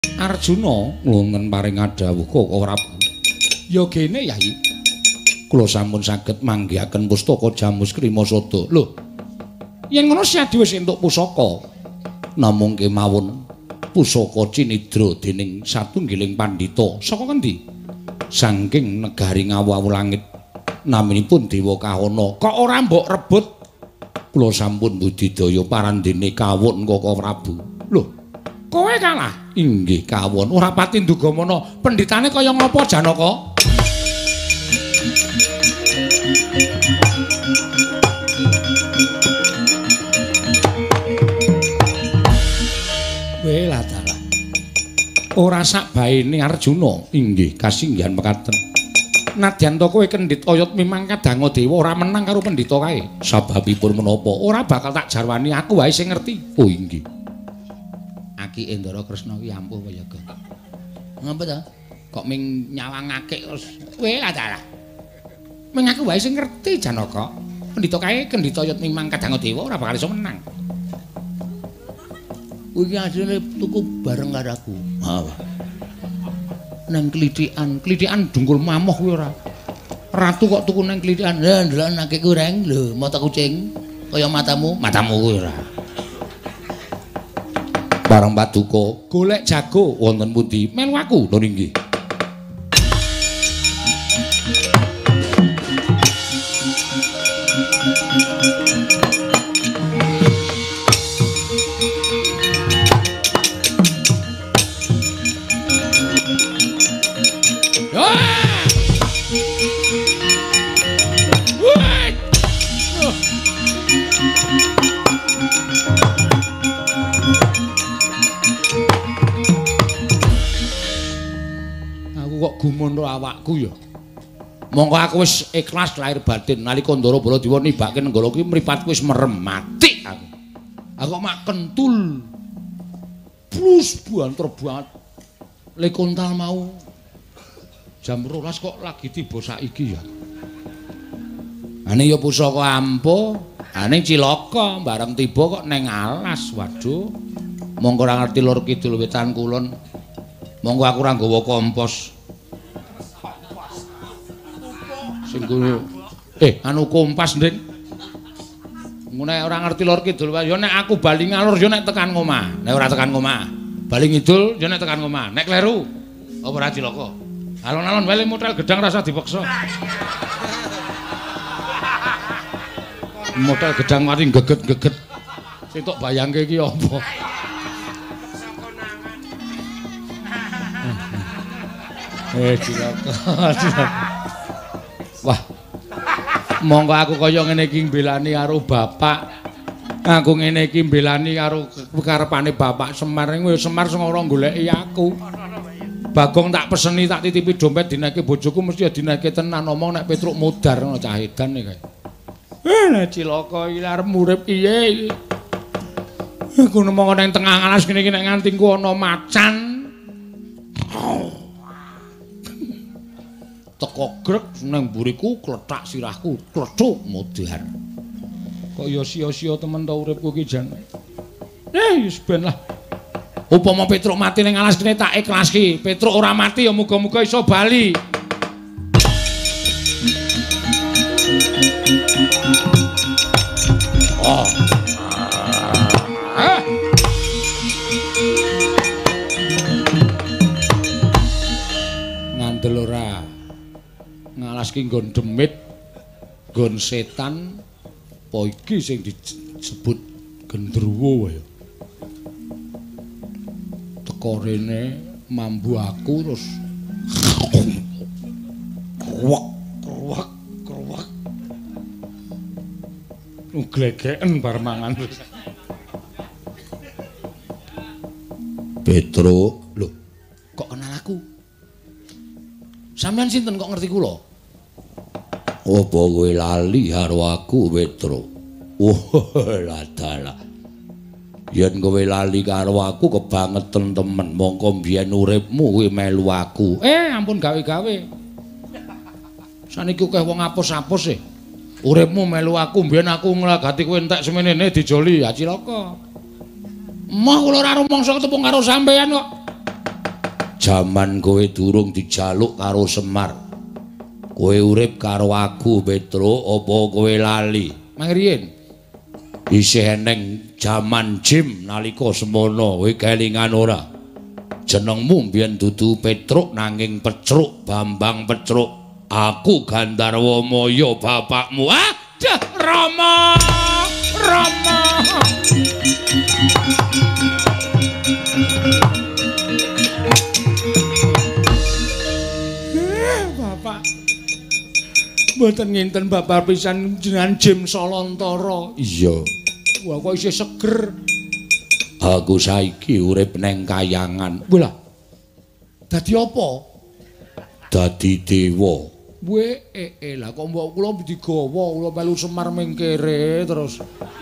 Arjuna nglungen paring adhawuh kok ora. Ya gene Yai. Kula sampun saged manggihaken pustaka Jamus Krimasada. Lho. Yen ngono Siadi wis entuk pusaka. Namung kemawon pusaka cinidra dening satunggiling pandhita. Saka kendi? Saking negari ngawu-awu langit. Naminipun Dewa Kahana. Kok ora mbok rebut? Kula sampun budidaya parandene kawon Kaka Prabu. Lho, kowe kalah? Inggih kawon. Ora pati ndugamana pendhitane kaya ngapa Janaka? Weh lah dalah. Ora sak baene Arjuna. Inggih kasinggihan mekaten. Nadyan to kowe kendhit oyot mimang kadang dewa ora menang karo pendhita kae. Sababipun menapa? Ora bakal tak jarwani aku wae sing ngerti. Oh inggih. Aki Endara Kresna ki ampuh kaya go. Ngapa to? Kok ming nyawangake terus kowe lah dalah. Ming aku wae sing ngerti Janaka. Pendhita kae kendhit oyot mimang kadang dewa ora bakal iso menang. Kowe iki asline tuku bareng karo aku. Ha. Nang klithikan dungkul mamoh kuwi ora. Ratu kok tuku nang klithikan. Lah ndelok nake goreng lho, mata kucing kaya matamu kuwi ora. Bareng Paduka, golek jago wonten pundi? Melu aku lho nggih. Gumono awakku ya. Monggo aku wis ikhlas lahir batin nalika Ndara Baladewa nibake nenggala kuwi mripatku wis merem mati aku. Aku mak kentul. Plus buanter banget. Lekontal mau jam 12 kok lagi tiba saiki ya. Ane ya pusaka ampuh, ane cilaka bareng tiba kok neng alas. Waduh. Monggo ora ngerti lor kidul wetan kulon. Monggo aku ora nggawa kompos. Sing anu kompas nding. Nek ora ngerti lor kidul wae ya nek aku bali ngalor ya nek tekan omah. Nek ora tekan omah, bali ngidul ya nek tekan omah. Nek kleru apa ora cilaka. Alon-alon wae modal gedang rasa dipeksa. Modal gedang mari geget-geget. Sing tok bayangke iki apa? Cilaka. Wah. Monggo aku kaya ngene iki mbelani karo bapak. Aku ngene iki mbelani karo karepane bapak Semar. Semar sing ora goleki aku. Bagong tak peseni tak titipi dompet dinake bojoku mesti dinake tenan omong nek Petruk mudar ngono cah edan iki. Nek cilaka iki arep urip piye iki? Aku nemong nang tengah alas kene iki nek nganti ku ana macan. Teko grek nang mburiku klethak sirahku klethuk mudhar. Kok ya sia-sia temen ta uripku iki jan. Wis ben lah. Upama Petruk mati ning alas kene tak ikhlaski. Petruk ora mati ya muga-muga iso bali. Oh. Ngandel ora. Ngalaski nggon demit, nggon setan, apa iki sing disebut gendruwo ya. Teko rene mambu aku terus kruwak. Glegeken bar mangan. Petruk, lho, kok kenal aku? Sampeyan sinten kok ngerti kula? Apa kowe lali karo aku, Petruk? Lah dalah. Yen kowe lali karo aku kebangetan temen, mongko mbiyen uripmu kowe melu aku. Ampun gawe-gawe. Saniki akeh wong apus-apus e. Uripmu melu aku, mbiyen aku nglagati kowe entek semenene dijoli, ya cilaka. Mah kula ora rumangsa ketemu karo sampeyan kok. Jaman kowe durung dijaluk karo Semar. Kowe urip karo aku, Petro, apa kowe lali? Mangriyen. Isih eneng jaman Jim nalika semono, kowe kelingan ora? Jenengmu mbiyen dudu Petruk nanging Pecruk, Bambang Pecruk. Aku Gandarwa Maya bapakmu. Aduh, Rama! Rama! Bapak. Mboten nginten bapak pisan jenengan Jim Solantara. Iya. Wah, kok isih seger. Aku saiki urip neng kayangan. Lah. Dadi apa? Dadi dewa. Lah kok mbok kula digawa, kula melu Semar mengkere terus.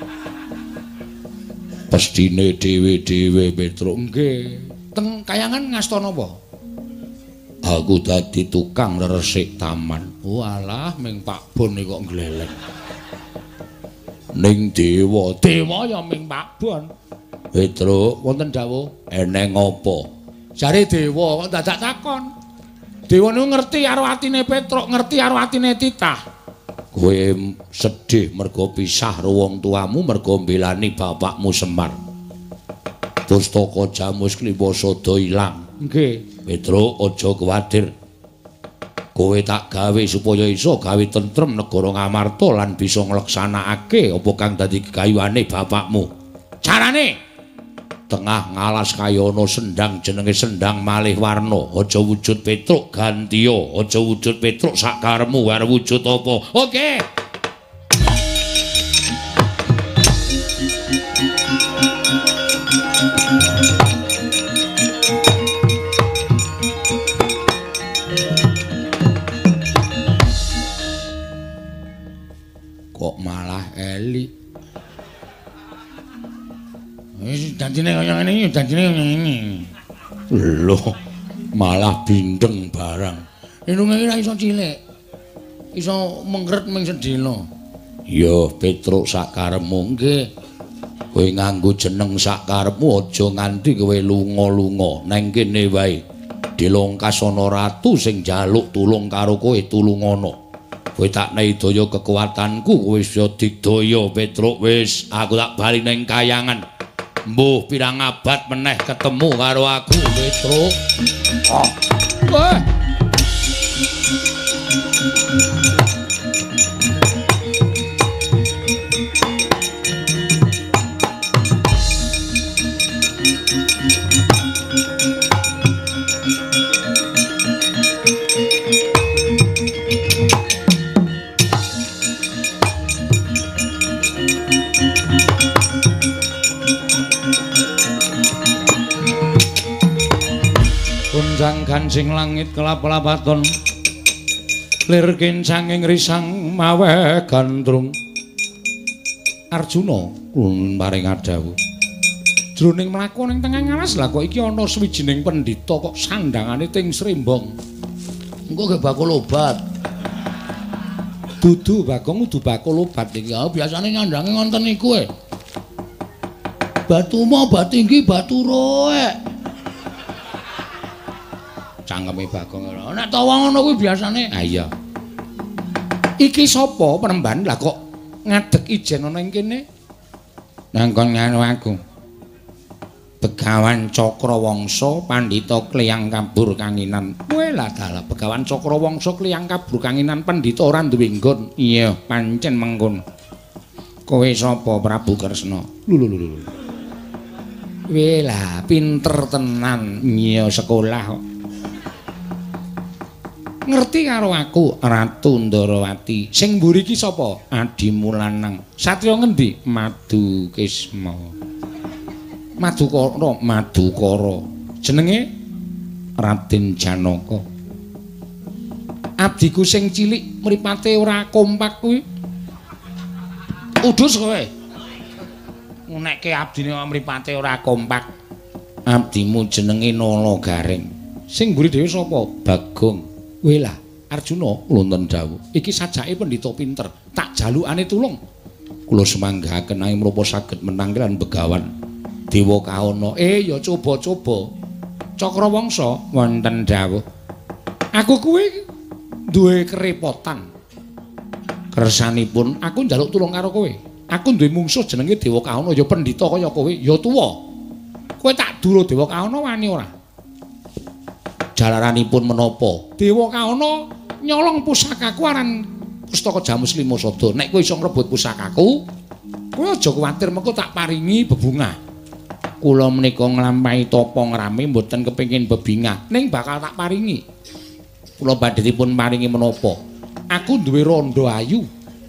Pestine dhewe-dhewe Petruk. Nggih. Teng kayangan ngastana apa? Aku dadi tukang resik taman. Walah ming Pak Bon iki kok gleleng. Ning dewa ya ming Pak Bon. Petruk, wonten dawuh, eneng apa? Jare dewa kok dadak takon. Dewa niku ngerti karo atine Petruk, ngerti karo atine Titah. Kowe sedih mergo pisah karo wong tuamu, mergo mbelani bapakmu Semar. Pustaka Jamus Kliwasada ilang. Nggih. Petruk, aja kuwatir. Kowe tak gawe supaya iso gawe tentrem negara Ngamarta lan bisa ngleksanakake apa kang dadi gegayuhane bapakmu. Carane tengah ngalas kayana sendang jenenge Sendang Malih Warna. Aja wujud Petruk gantiya, aja wujud Petruk sakaremu arep wujud apa. Oke. Kok malah elik. Janjine kaya ngene iki, janjine kaya ngene. Lho, malah bindeng barang. Irunge ora iso cilik. Iso mengkret ming sedina. Ya, Petruk sakaremu nggih. Kowe nganggo jeneng sakaremu aja nganti kowe lunga-lunga. Neng kene wae. Dilongkas ana ratu sing njaluk tulung karo kowe tulungono. Kowe tak nehi daya kekuatanku, kowe bisa digdaya Petruk. Wis, aku tak bali ning kayangan. Mbuh pirang abad meneh ketemu karo aku, Petruk. Kunjang gancing langit kelap-lapaton lir kincanging risang mawe gandrung. Arjuna paring adhawuh. Jroning mlaku ning tengah ngalas lha kok iki ana swijining pendhita kok sandhangane ting srembong. Engko ge bakul obat. Dudu Bagong kudu bakul obat iki. Biasane nyandange ngonten niku e. Batu mo batinggi batu roek. Cangkeme Bagong ora. Nek tawa ngono kuwi biasane. Ah iya. Iki sapa penemban? Lah kok ngadeg ijen ana ing kene? Nangkon nganu aku. Begawan Cakrawangsa Pandhita Kliyang Kabur Kanginan. Kowe lah dalah Begawan Cakrawangsa Kliyang Kabur Kanginan Pandhita ora duwe nggon. Iya, pancen mengkono. Kowe sapa Prabu Kresna? Lho. Kowe lah pinter tenan. Iya, sekolah kok. Ngerti karo aku Ratu Ndarawati. Sing mburi iki sapa? Adimu lanang. Satriya ngendi? Madukisma. Madukara. Jenenge Raden Janaka. Abdiku sing cilik mripate ora kompak kuwi. Udus kowe. Nekke abdine mripate ora kompak. Abdimu jenenge Nala Garing. Sing mburi dhewe sapa? Bagong. Kowe lah Arjuna wonten dawuh. Iki sajake pendhita pinter. Tak jalukane tulung. Kula semanggahaken nanging menapa saged menang lan Begawan Dewa Kaana. Ya coba-coba. Cakrawangsa wonten dawuh. Aku kuwi duwe kerepotan. Kersanipun aku njaluk tulung karo kowe. Aku duwe mungsuh jenenge Dewa Kauna ya pendhita kaya kowe, ya tuwa. Kowe tak duro Dewa Kauna wani ora? Jalaranipun menapa? Dewa Kauna nyolong pusakaku aran Pustaka Jamus Lima Sada. Nek kowe iso ngrebut pusakaku, kowe aja kuwatir mengko tak paringi bebungah. Kula menika nglampahi tapa ngrame mboten kepengin bebingah, ning bakal tak paringi. Kula badhe dipun paringi menapa? Aku duwe randha ayu.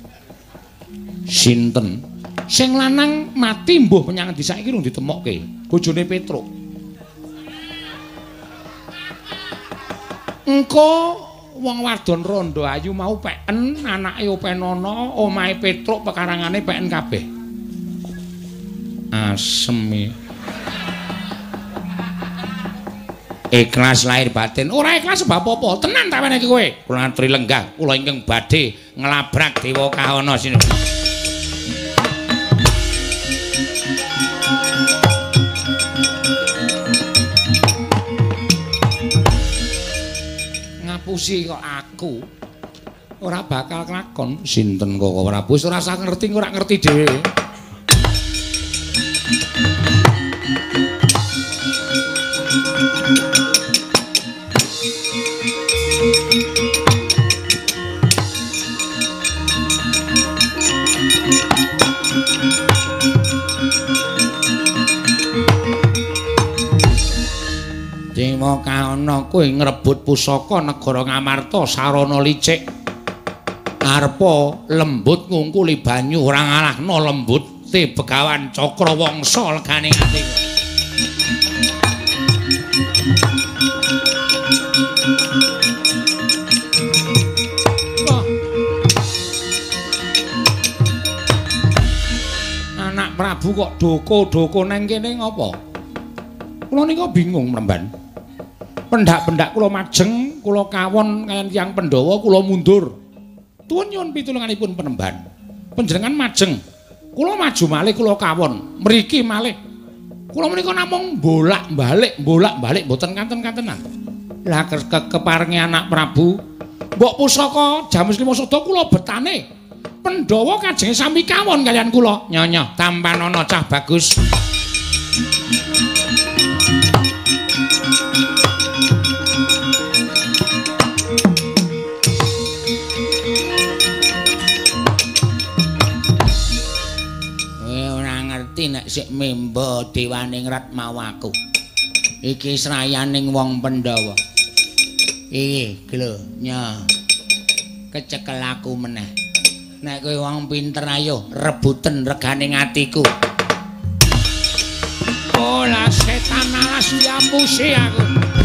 Sinten? Sing lanang mati mbuh menyang ndi saiki rung ditemokke. Bojone Petruk. Engko wong wadon randha ayu mau peken, anake openono, omahe Petruk pekarangane peken kabeh. Asem. Ikhlas lahir batin. Ora ikhlas sebab apa? Tenan ta meneh iki kowe. Kula aturi lenggah, kula ingkang badhe nglabrak Dewa Kauna sini. Ngapusi kok aku. Ora bakal kelakon. Sinten kok ora wis ora usah ngerti, ora ngerti dhewe. Dewa Kauna kowe ngrebut pusaka negara Ngamarta sarana licik. Arepa lembut ngungkuli banyu ora ngalahno lembut te Begawan Cakrawangsa legane ati. Anak Prabu kok doko-doko nang kene ngopo? Kula nika bingung mremban. Pendak-pendak kula majeng, kula kawon kaliyan tiyang Pandhawa, kula mundur. Tuwun nyuwun pitulunganipun Penemban. Panjenengan majeng, kula maju malih kula kawon, mriki malih. Kula menika namung bolak-balik mboten kanten-kantenan. Lah keparengi anak Prabu, mbok pusaka Jamus Lima Sada kula betane. Pandhawa kajenge sami kawon kaliyan kula. Nyonya, tampanana cah bagus. Nek sik memba dewaning rat mau aku. Iki srayaning wong Pandhawa. Iki lho, nya. Kecekel aku meneh. Nek kowe wong pinter ayo rebuten reganing atiku. Olah setan alas diampusi aku.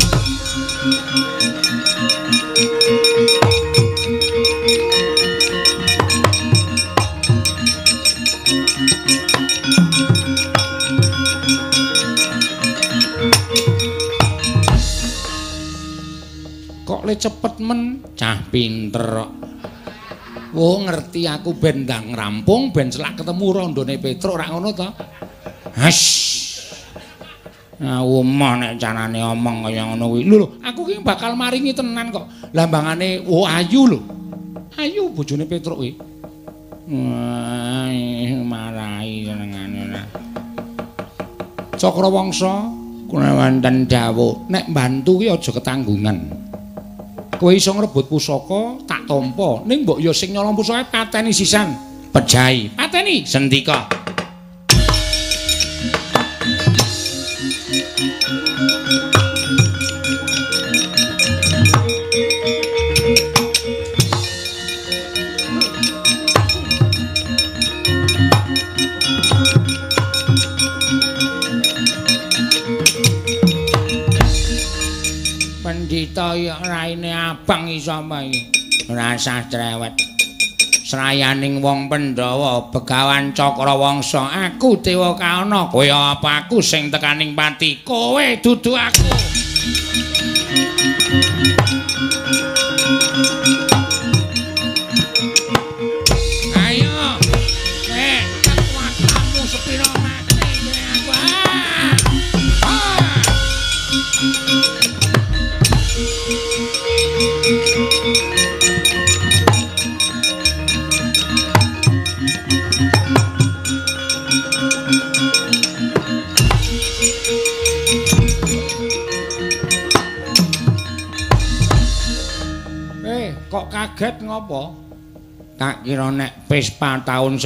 Le cepet men cah pinter kok. Oh ngerti aku ben ndang rampung ben celak ketemu randane Petruk ora ngono to. Has. Nah omah nek carane omong kaya ngono kuwi. Lho aku ki bakal maringi tenan kok. Lambangane ayu lho. Ayu bojone Petruk kuwi. Wah marahi senengane ora. Cakrawangsa kula wonten dawuh nek mbantu ki aja ketanggungan. Kowe iso ngrebut pusaka tak tampa ning mbok ya sing nyolong pusaka pateni sisan pejahi pateni sendika Pandhita ya raine abang iso iki. Ora usah cerewet. Srayaning wong Pandhawa, Begawan Cakrawangsa, aku Dewa Kauna. Kowe apa aku sing tekaning pati? Kowe dudu aku. Ayo. Kekuatanmu sepira mati aku. Kok kaget ngopo? Tak kira nek Vespa tahun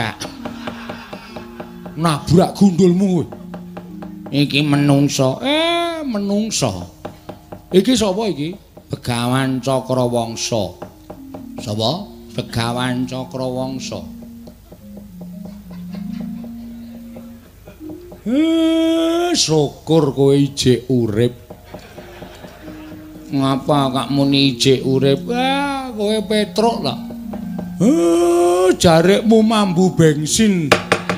60. Nabrak gundulmu. Iki menungso. Menungso. Iki sapa iki? Begawan Cakrawangsa. Sapa? Begawan Cakrawangsa. Syukur kowe ijik urip. Ngapa kak muni ijik urip? Kowe petruk ta. Jarekmu mambu bensin.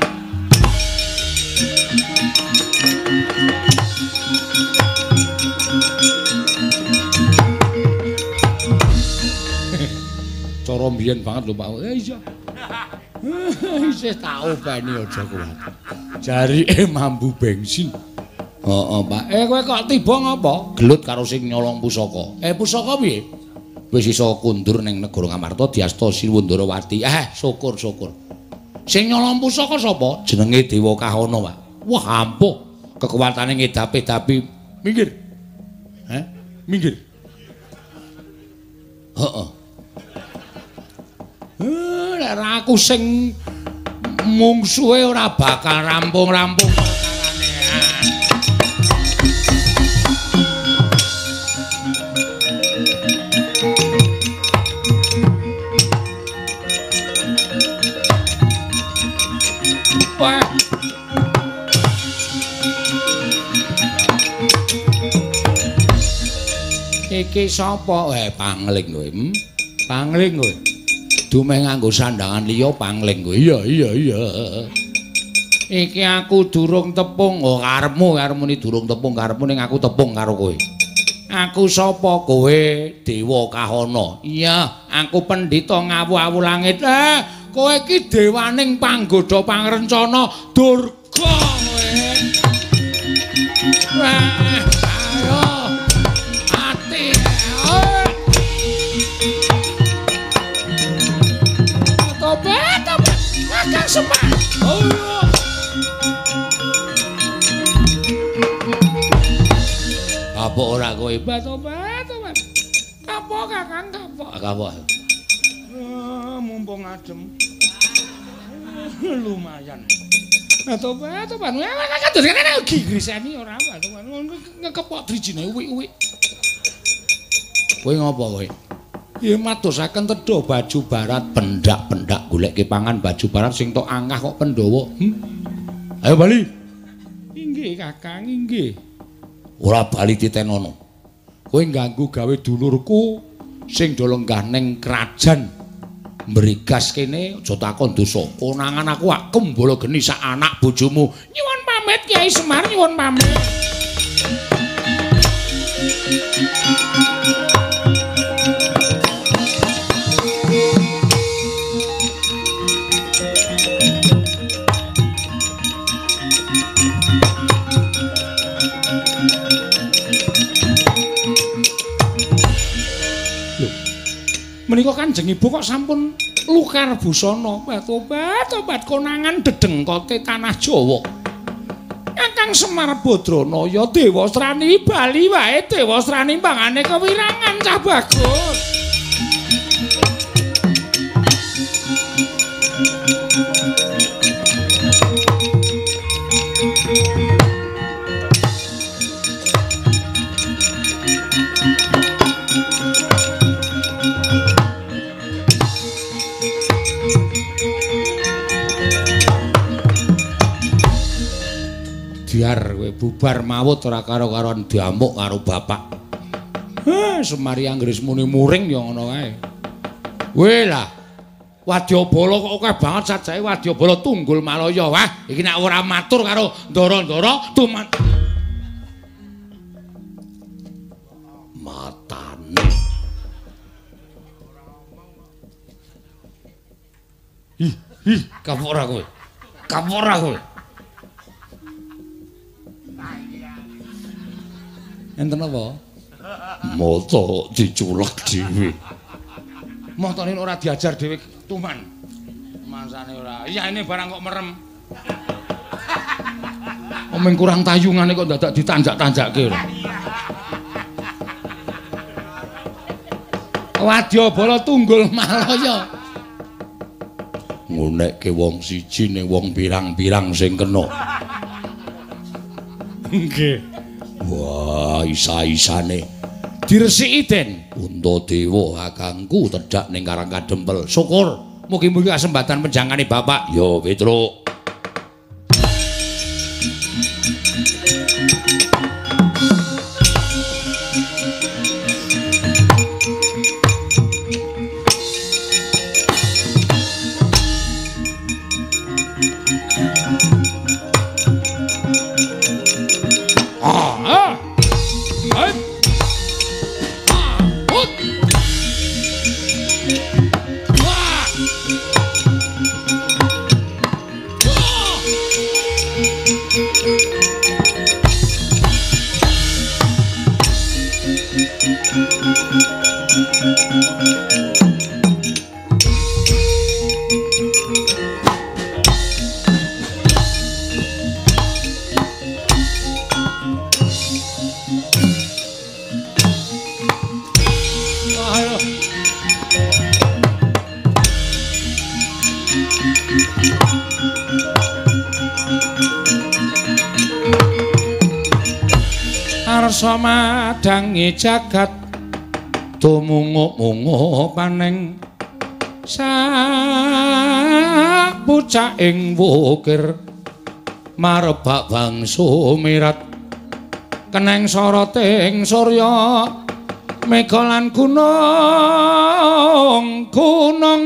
Cara mbiyen banget lho Pak. Iya. Isih tak openi aja kuat. Jarike mambu bensin. Heeh, Pak. Kowe kok tiba ngapa? Gelut karo sing nyolong pusaka. Pusaka piye? Wis iso kundur ning negara Ngamarta diasta Siwundarawati. Syukur-syukur. Sing nyolong pusaka sapa? Jenenge Dewa Kahana, Pak. Wah, ampuh. Kekuatane ngedapi-dapi. Minggir. Minggir. Heeh. Nek aku sing mungsuhe ora bakal rampung-rampung perkarane. Iki sapa? Pangling kowe. Pangling kowe. Dumeh nganggo sandangan liya pangling kowe. Iya. Iki aku durung tepung. Karepmu muni durung tepung karepmu ning aku tepung karo kowe. Aku sapa? Kowe Dewa Kahana. Iya, aku pendhita ngawu-awu langit. Kowe iki dewaning panggoda pangrencana Durga kowe. Ayo. Ati. Tobat. Kakang Semar. Apa ora kowe? Tobat. Apa Kakang kapok? Mumpung adem. Lumayan. Tobat. Kados kene gigriseni ora apa, tobat. Ngekepok drijine uwik-uwik. Kowe ngopo kowe? Ya madosaken tedha baju barat pendak-pendak goleke pangan baju barat sing tok angah kok Pandhawa. Ayo bali. Inggih Kakang, inggih. Ora bali titenono. Kowe ganggu gawe dulurku sing do lenggah ning krajan mrigas kene aja takon dosa. Konangan aku ak kembala geni sak anak bojomu. Nyuwun pamit Kyai Semar, nyuwun pamit. Menika Kanjeng Ibu kok sampun lukar busana. Tobat konangan dedengkote tanah Jawa. Kakang Semar Badranaya Dewasrani bali wae Dewasrani pangane kewirangan cah bagus. Biar kowe bubar mawut ora karo-karoan diamuk karo bapak. Semari Anggris muni muring ya ngono kae. Kowe lah. Wadyabala kok akeh banget sajake Wadyabala Tunggul Malaya. Wah, iki nek ora matur karo ndara-ndara tuman matane. Kapok ora kowe. Enten apa? Mata diculak dhewe. Matane ora diajar dhewe tuman. Masane ora. Iya ini barang kok merem. Omeng kurang tayungane kok dadak ditanjak-tanjakke ora. Wadyabala Tunggul Malaya. Ngunekke wong siji ning wong pirang-pirang sing kena. Nggih. Wah, isa-isane diresiki Den. Untadewa kakangku tedhak ning Karang Kadempel. Syukur mugi-mugi kasempatan penjangane Bapak. Yo, Petruk. Arsa madangi jagat tumunguk-munguk paneng sak pucaking wukir marebak bangsu mirat keneng soroting surya mega lan gunung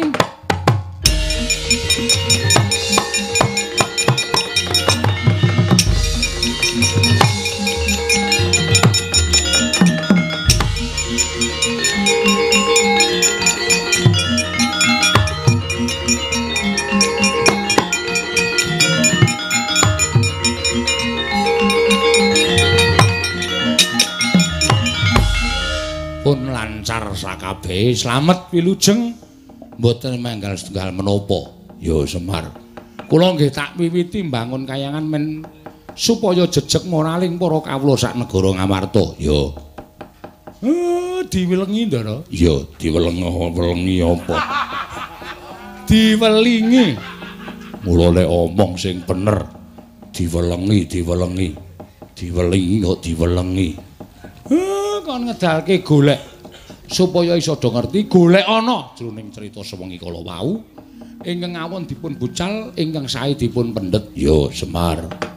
pun lancar sakabehe slamet wilujeng mboten manggal setunggal menapa ya Semar kula nggih tak wiwiti mbangun kayangan men supaya jejeg moraling para kawula sak negara Ngamarta ya diwelengi Ndara ya diwelengi apa diwelingi mula nek omong sing bener diwelengi kok diwelengi kon ngedalke golek supaya iso do ngerti golek ana jroning crita sewengi kala wau ingkang awon dipun bucal ingkang sae dipun pendhet ya Semar